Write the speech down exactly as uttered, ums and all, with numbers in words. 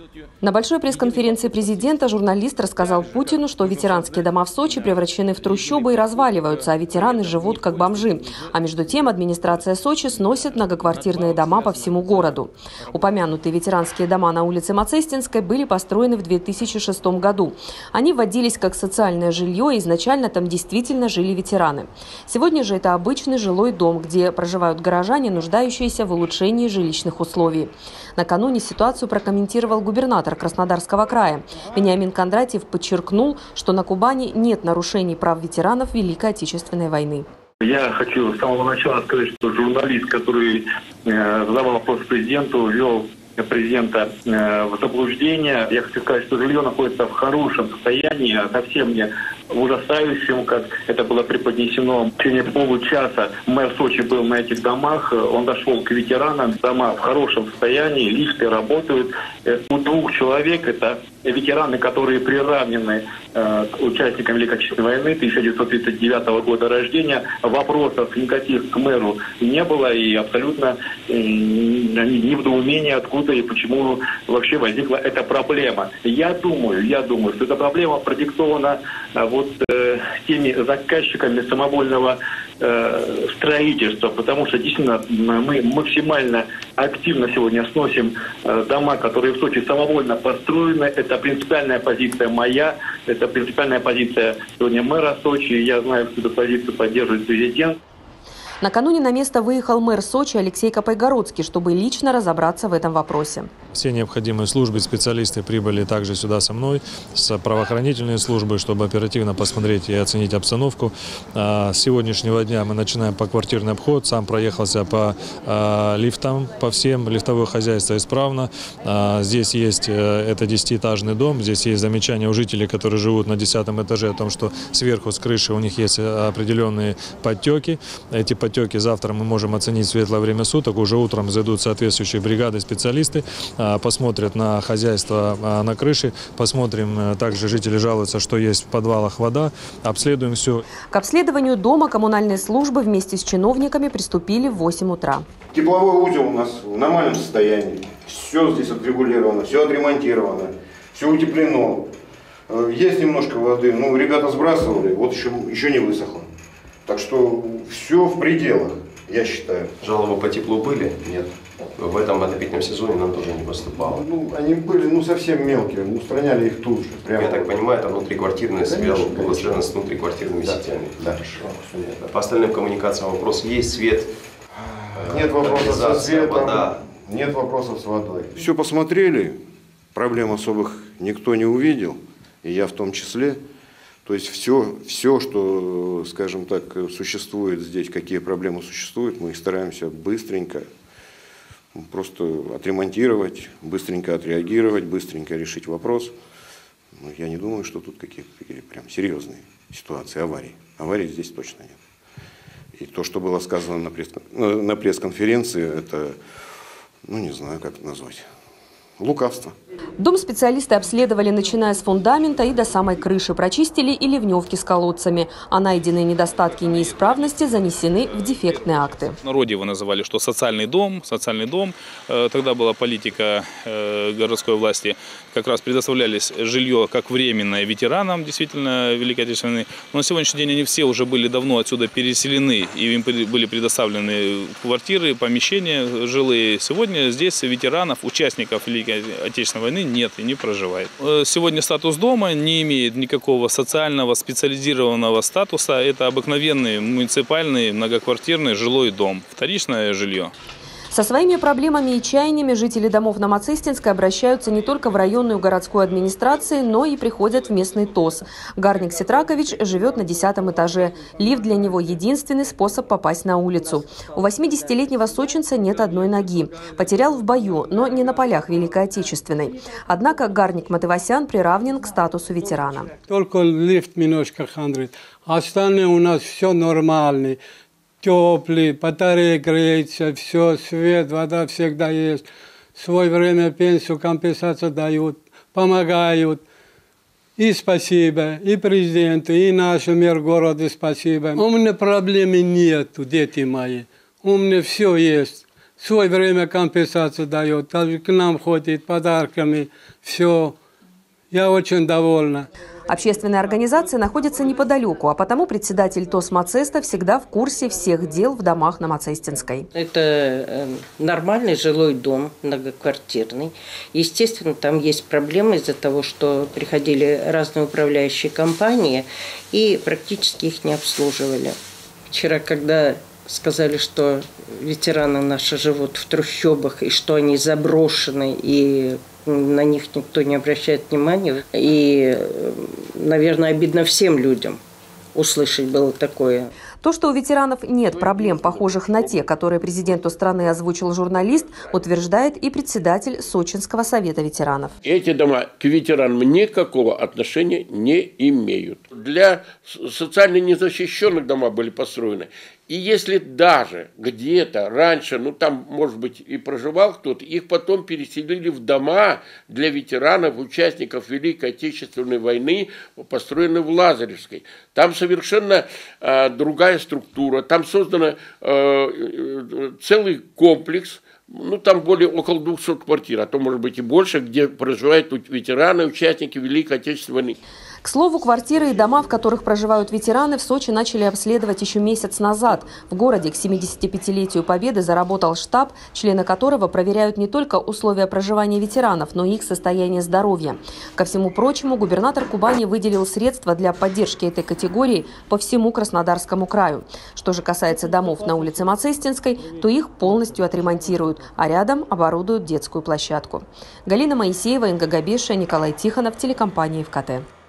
На большой пресс-конференции президента журналист рассказал Путину, что ветеранские дома в Сочи превращены в трущобы и разваливаются, а ветераны живут как бомжи. А между тем администрация Сочи сносит многоквартирные дома по всему городу. Упомянутые ветеранские дома на улице Мацестинской были построены в две тысячи шестом году. Они вводились как социальное жилье, и изначально там действительно жили ветераны. Сегодня же это обычный жилой дом, где проживают горожане, нуждающиеся в улучшении жилищных условий. Накануне ситуацию прокомментировал губернатор Краснодарского края. Вениамин Кондратьев подчеркнул, что на Кубани нет нарушений прав ветеранов Великой Отечественной войны. Я хочу с самого начала сказать, что журналист, который э, задавал вопрос президенту, ввел президента э, в заблуждение. Я хочу сказать, что жилье находится в хорошем состоянии, а совсем не ужасающем, как это было преподнесено. В течение получаса мэр Сочи был на этих домах, он дошел к ветеранам. Дома в хорошем состоянии, лифты работают. У двух человек, это ветераны, которые приравнены э, к участникам Великой Отечественной войны тысяча девятьсот тридцать девятого года рождения. Вопросов никаких к мэру не было, и абсолютно э, недоумение, откуда и почему вообще возникла эта проблема. Я думаю, я думаю, что эта проблема продиктована э, вот э, теми заказчиками самовольного э, строительства, потому что действительно мы максимально активно сегодня сносим э, дома, которые в Сочи самовольно построены. Это принципиальная позиция моя, это принципиальная позиция сегодня мэра Сочи. Я знаю, что эту позицию поддерживает президент. Накануне на место выехал мэр Сочи Алексей Копайгородский, чтобы лично разобраться в этом вопросе. Все необходимые службы, специалисты прибыли также сюда со мной, с правоохранительной службы, чтобы оперативно посмотреть и оценить обстановку. С сегодняшнего дня мы начинаем поквартирный обход. Сам проехался по лифтам, по всем. Лифтовое хозяйство исправно. Здесь есть, это десятиэтажный дом, здесь есть замечания у жителей, которые живут на десятом этаже, о том, что сверху с крыши у них есть определенные подтеки. Эти подтеки завтра мы можем оценить в светлое время суток. Уже утром зайдут соответствующие бригады, специалисты, посмотрят на хозяйство на крыше, посмотрим, также жители жалуются, что есть в подвалах вода, обследуем все. К обследованию дома коммунальные службы вместе с чиновниками приступили в восемь утра. Тепловой узел у нас в нормальном состоянии, все здесь отрегулировано, все отремонтировано, все утеплено. Есть немножко воды, ну ребята сбрасывали, вот еще, еще не высохло. Так что все в пределах, я считаю. Жалобы по теплу были? Нет. В этом отопительном сезоне нам тоже не поступало. Ну, они были ну, совсем мелкие, устраняли их тут же. Прямо. Я так понимаю, это внутриквартирная связь была связана с внутриквартирными да. сетями. Да. Хорошо. По остальным коммуникациям вопрос есть, свет, нет вопросов со светом, вода. Нет вопросов с водой. Все посмотрели, проблем особых никто не увидел, и я в том числе. То есть все, все, что, скажем так, существует здесь, какие проблемы существуют, мы их стараемся быстренько просто отремонтировать, быстренько отреагировать, быстренько решить вопрос. Но я не думаю, что тут какие-то какие прям серьезные ситуации, аварии. Аварий здесь точно нет. И то, что было сказано на пресс, на пресс-конференции, это, ну не знаю, как это назвать. Лукавство. Дом специалисты обследовали, начиная с фундамента и до самой крыши. Прочистили и ливневки с колодцами. А найденные недостатки и неисправности занесены в дефектные акты. В народе его называли, что социальный дом, социальный дом. Тогда была политика городской власти. Как раз предоставлялись жилье как временное ветеранам, действительно, Великой Отечественной войны. Но на сегодняшний день они все уже были давно отсюда переселены. И им были предоставлены квартиры, помещения жилые. Сегодня здесь ветеранов, участников Великой Отечественной войны нет и не проживает. Сегодня статус дома не имеет никакого социального специализированного статуса. Это обыкновенный муниципальный многоквартирный жилой дом, вторичное жилье. Со своими проблемами и чаяниями жители домов на Мацестинской обращаются не только в районную городскую администрацию, но и приходят в местный ТОС. Гарник Сетракович живет на десятом этаже. Лифт для него единственный способ попасть на улицу. У восьмидесятилетнего сочинца нет одной ноги. Потерял в бою, но не на полях Великой Отечественной. Однако Гарник Матывасян приравнен к статусу ветерана. Только лифт немножко хандрит. Остальное у нас все нормально. Теплый, батарея греется, все, свет, вода всегда есть. В свое время пенсию, компенсацию дают, помогают. И спасибо, и президенту, и нашему мэр города спасибо. У меня проблем нету, дети мои. У меня все есть. в свое время компенсацию дает, даже к нам ходит подарками, все. Я очень довольна. Общественная организация находится неподалеку, а потому председатель ТОС Мацеста всегда в курсе всех дел в домах на Мацестинской. Это нормальный жилой дом, многоквартирный. Естественно, там есть проблемы из-за того, что приходили разные управляющие компании и практически их не обслуживали. Вчера, когда сказали, что ветераны наши живут в трущобах и что они заброшены и на них никто не обращает внимания. И, наверное, обидно всем людям услышать было такое. То, что у ветеранов нет проблем, похожих на те, которые президенту страны озвучил журналист, утверждает и председатель Сочинского совета ветеранов. Эти дома к ветеранам никакого отношения не имеют. Для социально незащищенных дома были построены. И если даже где-то раньше, ну там, может быть, и проживал кто-то, их потом переселили в дома для ветеранов, участников Великой Отечественной войны, построенные в Лазаревской. Там совершенно э, другая структура, там создан э, э, целый комплекс, ну там более около двухсот квартир, а то может быть и больше, где проживают ветераны, участники Великой Отечественной войны. К слову, квартиры и дома, в которых проживают ветераны, в Сочи начали обследовать еще месяц назад. В городе к семидесятипятилетию Победы заработал штаб, члены которого проверяют не только условия проживания ветеранов, но и их состояние здоровья. Ко всему прочему, губернатор Кубани выделил средства для поддержки этой категории по всему Краснодарскому краю. Что же касается домов на улице Мацестинской, то их полностью отремонтируют, а рядом оборудуют детскую площадку. Галина Моисеева, Инга Габеша, Николай Тихонов, телекомпания ФКТ.